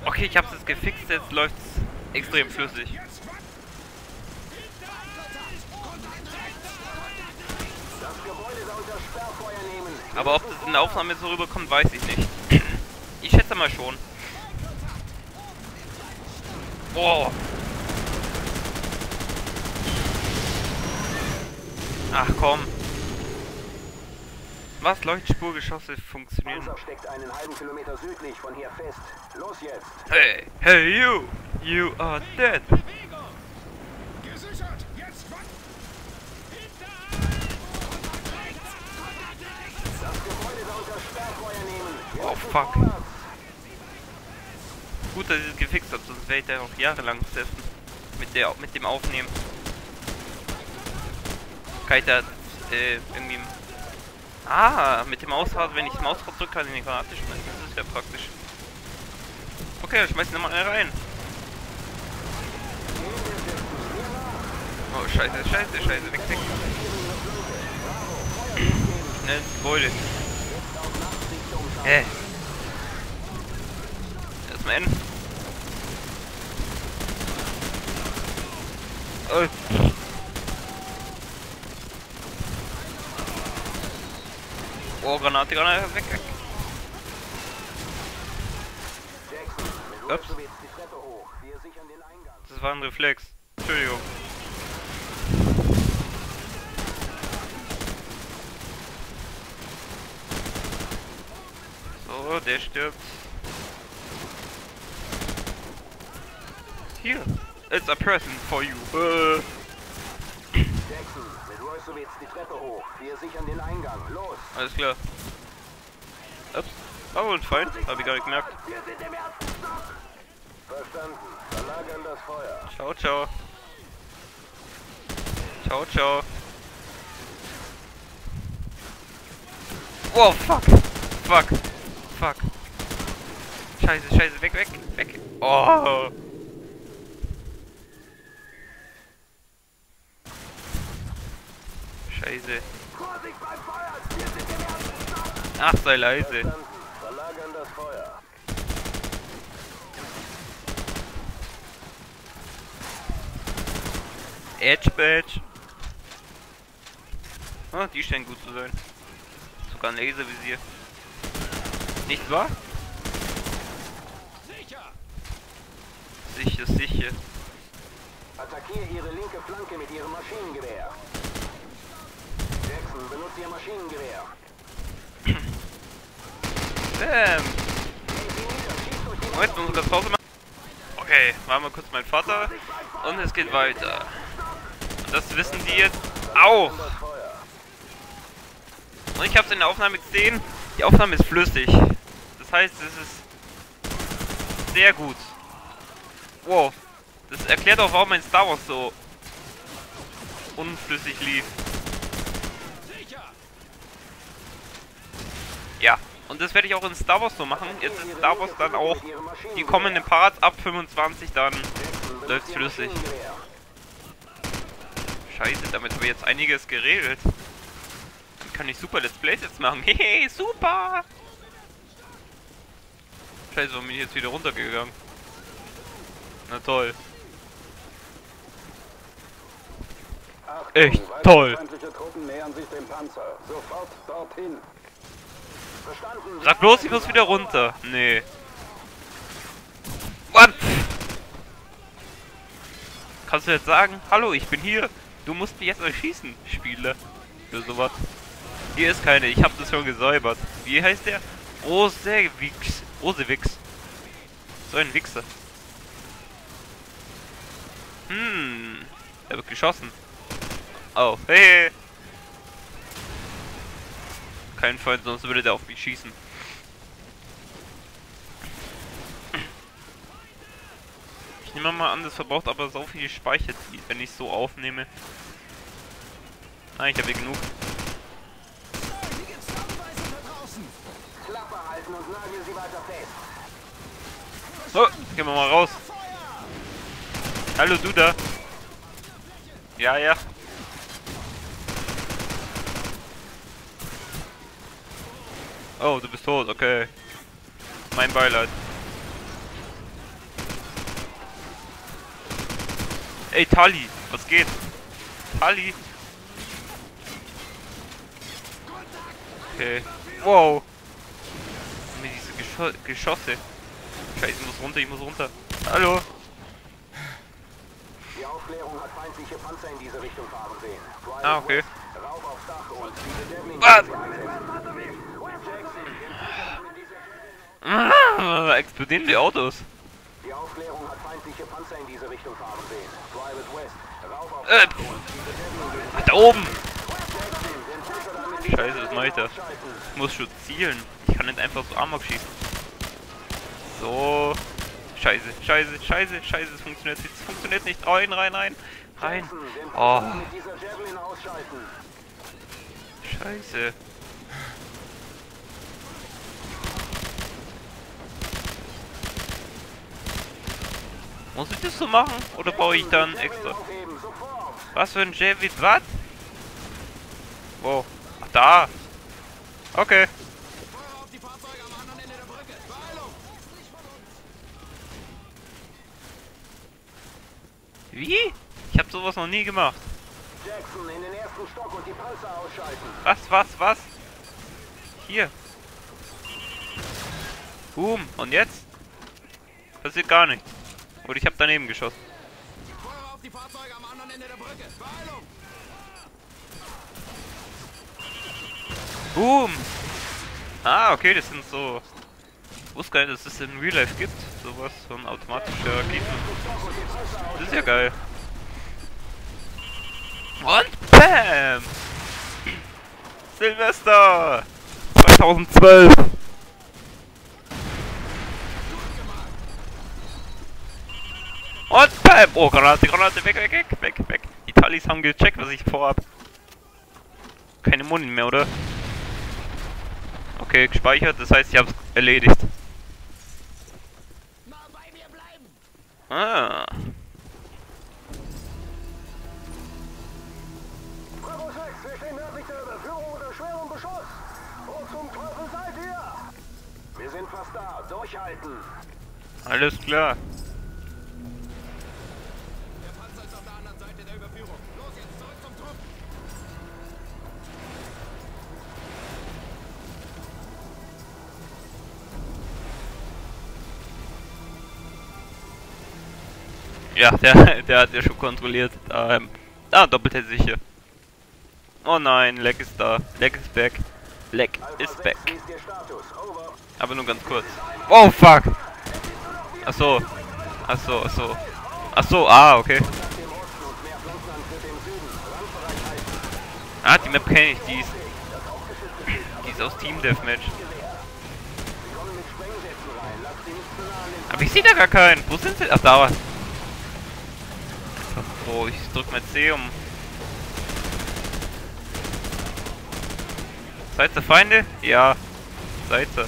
Okay, ich hab's jetzt gefixt, jetzt läuft's extrem flüssig. Aber ob das in der Aufnahme so rüberkommt, weiß ich nicht. Ich schätze mal schon. Oh. Ach komm. Was? Leuchtspurgeschosse funktionieren. Panzer steckt einen halben Kilometer südlich von hier fest. Los jetzt! Hey, hey you! You are dead! Gesichert! Jetzt was? Das Gebäude da unter Sperrfeuer nehmen! Wir Oh müssen fuck. vorwärts. Gut, dass ich es gefixt habe, sonst wäre ich da noch jahrelang gesessen. Mit dem Aufnehmen. Kann ich da irgendwie... Ah, mit dem Mausrad, wenn ich das Mausrad drücke, kann ich eine Granate schmeißen. Das ist ja praktisch. Okay, dann schmeiß ich nochmal eine rein. Oh, scheiße, scheiße, scheiße, weg, weg. Schnell ins Gebäude. Erstmal N. Oh. Oh, Granate, Granate, weg, weg. Ups. Das war ein Reflex. Entschuldigung. So, der stirbt. Hier. It's a present for you. Jackson, mit Roysowitz die Treppe hoch. Wir sichern den Eingang. Los! Alles klar. Ups. Oh, ein Feind. Hab ich gar nicht gemerkt. Wir sind im ersten Stock! Verstanden. Verlagern das Feuer. Ciao, ciao. Ciao, ciao. Oh, fuck. Fuck. Fuck. Scheiße, scheiße. Weg, weg, weg. Oh. Scheiße. Vorsicht beim Feuer! Wir sind im ersten Stock! Ach, sei leise. Verstanden. Verlagern das Feuer. Edge Badge. Ah, die scheinen gut zu sein. Sogar ein Laservisier. Nicht wahr? Sicher, sicher. Attackiere Ihre linke Flanke mit Ihrem Maschinengewehr. Jackson, benutzt Ihr Maschinengewehr. Bam. Moment, muss ich das Pause machen? Okay, machen wir kurz meinen Vater. Und es geht weiter. Und das wissen die jetzt auch. Und ich habe es in der Aufnahme gesehen. Die Aufnahme ist flüssig. Das heißt, es ist sehr gut. Wow. Das erklärt auch, warum mein Star Wars so unflüssig lief. Ja. Und das werde ich auch in Star Wars so machen. Jetzt ist Star Wars dann auch die kommenden Parts ab 25, dann läuft es flüssig. Scheiße, damit habe ich jetzt einiges geregelt. Dann kann ich super Let's Plays jetzt machen. Hehe, super! Scheiße, warum bin ich jetzt wieder runtergegangen? Na toll. Echt toll. Feindliche Truppen nähern sich dem Panzer. Sofort dorthin. Verstanden. Sag bloß, ich muss wieder runter. Nee. What? Kannst du jetzt sagen, hallo, ich bin hier. Du musst mich jetzt erschießen, Spieler. Für sowas. Hier ist keine, ich hab das schon gesäubert. Wie heißt der? Rosewix. Rosewix. So ein Wichser. Er wird geschossen. Oh, hey. Kein Feind, sonst würde der auf mich schießen. Ich nehme mal an, das verbraucht aber so viel Speicher, wenn ich so aufnehme. Ah, ich habe hier genug. Klappe halten und nageln Sie weiter fest. So, gehen wir mal raus. Hallo, du da. Ja, ja. Oh, du bist tot, okay. Mein Beileid. Ey, Tali, was geht? Tali? Okay. Wow. Mit diese Geschosse. Scheiße, ich muss runter, ich muss runter. Hallo? Die Aufklärung hat feindliche Panzer in diese Richtung fahren sehen. Ah, okay. Rauf aufs Dach und diese Devlin. Was? Jackson, Explodieren die Autos. die Aufklärung hat feindliche Panzer in diese Richtung fahren sehen. Private West. Rauf aufs Dach und diese Devlin. Da oben! Jackson, den Panzer damit Scheiße, was mache ich da? Ich muss schon zielen. Ich kann nicht einfach so Amok schießen. So. Scheiße, scheiße, scheiße, scheiße, es funktioniert nicht. Es funktioniert nicht. Rein, rein, rein. Rein. Oh. mit dieser Javelin ausschalten. Scheiße. Muss ich das so machen? Oder baue ich dann extra? Aufheben, sofort. Was für ein Javelin? Was? Wow. Ach, da. Okay. Wie? Ich habe sowas noch nie gemacht. Jackson, in den ersten Stock und die Panzer ausschalten. Was? Hier. Boom. Und jetzt? Passiert gar nichts. Oder ich habe daneben geschossen. Feuer auf die Fahrzeuge am anderen Ende der Brücke. Beeilung! Boom. Ah, okay, das sind so... Ich wusste gar nicht, dass es in Real Life gibt. Sowas, so ein automatischer Raketen. Das ist ja geil. Und BAM! Silvester! 2012! Und BAM! Oh, Granate, Granate, weg, weg, weg, weg, weg. Die Talis haben gecheckt, was ich vorhab. Keine Muni mehr, oder? Okay, gespeichert, das heißt, ich hab's erledigt. Ah. Bravo 6, wir stehen nördlich der Überführung unter schwerem Beschuss. Wo zum Teufel seid ihr? Wir sind fast da. Durchhalten. Alles klar. Der Panzer ist auf der anderen Seite der Überführung. Los, jetzt zurück zum Trupp! Ja, der hat ja schon kontrolliert. Doppelt sicher. Oh nein, Leck ist da. Leck ist back. Leck ist back. Wie ist Ihr Status? Over. Aber nur ganz kurz. Oh fuck! Achso. Achso, achso. Achso, ah, okay. Nach dem Osten und mehr Flankenantritte im Süden. Landbereich halten. Ah, die Map kenne ich, die ist aus Team Deathmatch. Sie kommen mit Sprengsätzen rein. Lasst sie nicht zu nah an den... Aber ich sehe da gar keinen. Wo sind sie? Ach, da. Oh, ich drück mal C um. Seid ihr Feinde? Ja. Seid ihr.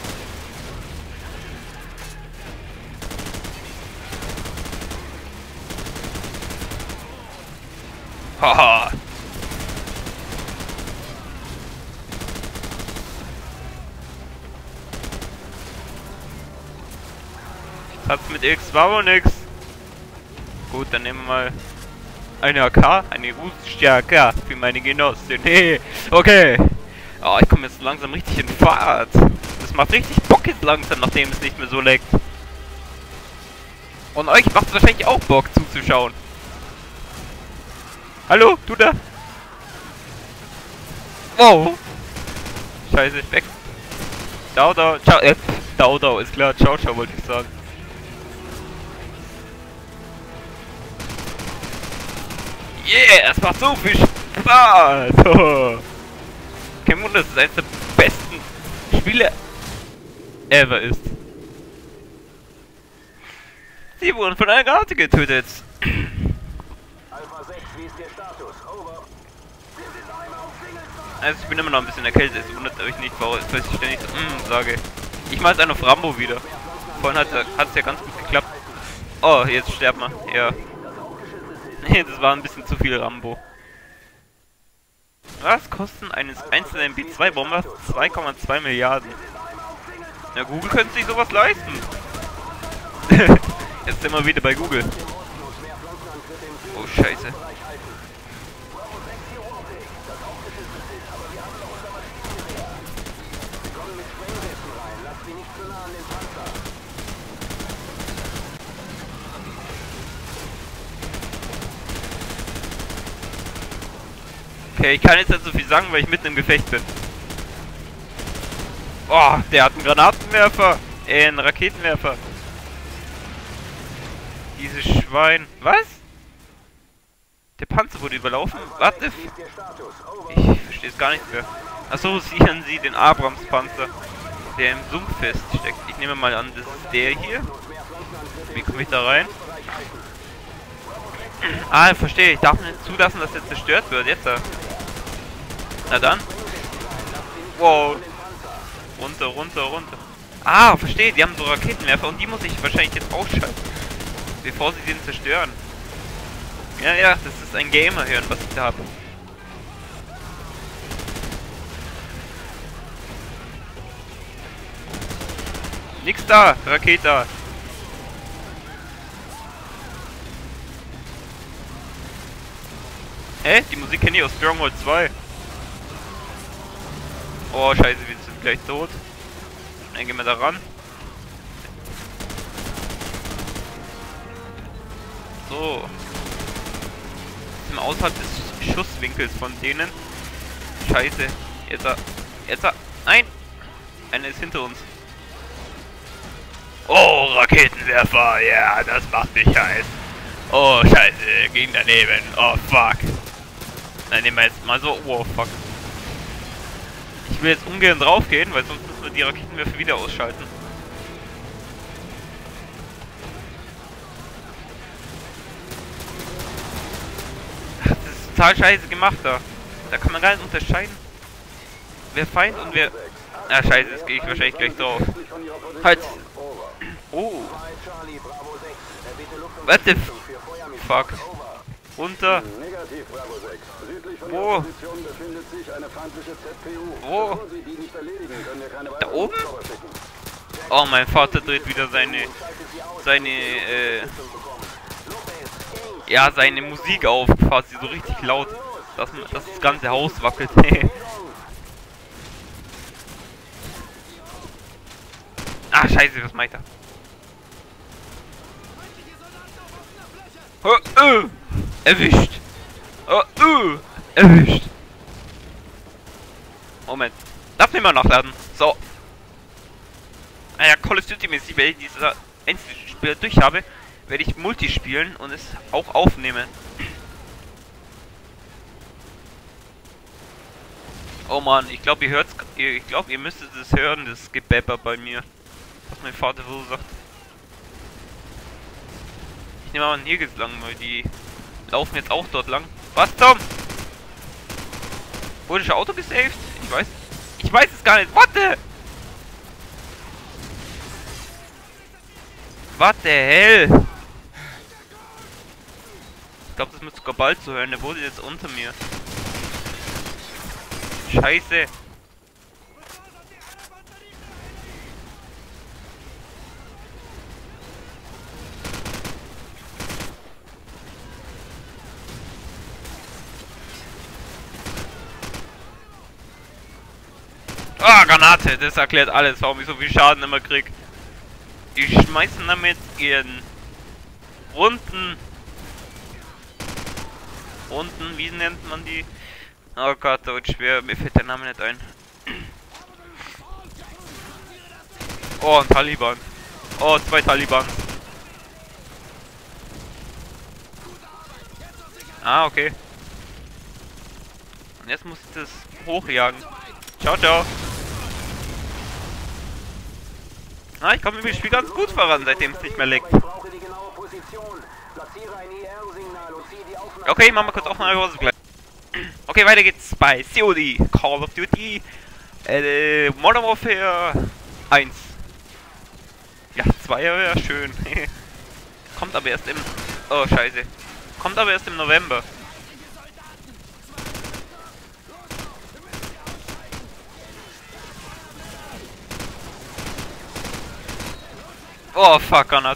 Haha. Hat's mit X, war wohl nix. Gut, dann nehmen wir mal eine AK, eine russische AK für meine Genossin. Hey, okay. Oh, ich komme jetzt langsam richtig in Fahrt. Das macht richtig Bock jetzt langsam, nachdem es nicht mehr so leckt. Und euch macht es wahrscheinlich auch Bock zuzuschauen. Hallo, du da? Wow. Scheiße, weg. Dau, ciao, Dau, ist klar, ciao, wollte ich sagen. Yeah, es macht so viel Spaß. Oh. Kein Wunder, dass es eines der besten Spiele ever ist. Sie wurden von einer Granate getötet. Alpha 6, wie ist Ihr Status? Over. Wir sind einmal auf Singleside. Also ich bin immer noch ein bisschen erkältet, es wundert euch nicht, falls ich ständig so sage. Ich mach jetzt einen auf Rambo wieder. Vorhin hat es ja ganz gut geklappt. Oh, jetzt sterbt man. Ja. Nee, das war ein bisschen zu viel Rambo. Was kosten eines einzelnen MP2-Bombers 2,2 Milliarden? Ja, Google könnte sich sowas leisten. Jetzt sind wir wieder bei Google. Mehr Flankenantritte im Oh, scheiße. Okay, ich kann jetzt nicht so viel sagen, weil ich mitten im Gefecht bin. Oh, der hat einen Granatenwerfer. Einen Raketenwerfer. Dieses Schwein. Was? Der Panzer wurde überlaufen? Warte. Ich verstehe es gar nicht mehr. Achso, sichern Sie den Abrams-Panzer, der im Sumpf feststeckt. Ich nehme mal an, das ist der hier. Wie komme ich da rein? Ah, verstehe. Ich darf nicht zulassen, dass der zerstört wird. Jetzt. Na dann. Wow. Runter, runter, runter. Ah, verstehe. Die haben so Raketenwerfer und die muss ich wahrscheinlich jetzt ausschalten, bevor sie den zerstören. Ja, ja, das ist ein Gamer-Hirn, was ich da habe. Nix da, Rakete. Hä? Die Musik kenne ich aus Stronghold 2. Oh, scheiße, wir sind gleich tot. Dann gehen wir da ran. So. Sind außerhalb des Schusswinkels von denen. Scheiße. Jetzt nein! Einer ist hinter uns. Oh, Raketenwerfer, ja, das macht mich heiß. Oh, scheiße, ging daneben. Oh, fuck. Dann nehmen wir jetzt mal so. Oh, fuck. Ich will jetzt ungern drauf gehen, weil sonst müssen wir die Raketenwerfer wieder ausschalten. Das ist total scheiße gemacht da. Da kann man gar nicht unterscheiden, wer Feind und wer... Ah, scheiße, jetzt gehe ich wahrscheinlich gleich drauf. Halt! Oh! What the fuck? Runter! Wo? Wo? Da oben? Oh, mein Vater dreht wieder seine Musik auf, quasi so richtig laut, dass das ganze Haus wackelt. Ah, scheiße, was meint er? Oh, erwischt! Oh, erwischt! Moment. Darf nicht mal nachladen. So. Naja, Call of Duty mäßig, wenn ich dieser Einzelspieler durch habe, werde ich Multi spielen und es auch aufnehmen. Oh man, ich glaube, ihr hört's. Ich glaube, ihr müsstet es hören, das Gebepper bei mir. Was mein Vater so sagt. Ich nehme mal hier geht's lang, weil die laufen jetzt auch dort lang. Was zum? Wurde das Auto gesaved? Ich weiß es gar nicht. Warte! Was der hell? Ich glaube, das müsste sogar bald zu hören. Der wurde jetzt unter mir. Scheiße. Ah, Granate, das erklärt alles, warum ich so viel Schaden immer krieg. Die schmeißen damit ihren runden, wie nennt man die? Oh Gott, Deutsch schwer, mir fällt der Name nicht ein. Oh, ein Taliban. Oh, 2 Taliban. Ah, okay. Und jetzt muss ich das hochjagen. Ciao, ciao. Ah, ich komme mit dem Spiel ganz gut voran, seitdem es nicht mehr leckt. Okay, machen wir kurz auf eine Hose gleich. Okay, weiter geht's bei COD, Call of Duty, Modern Warfare 1. Ja, 2 wäre schön. Kommt aber erst im... Oh, scheiße. Kommt aber erst im November. Oh, fuck, Granat.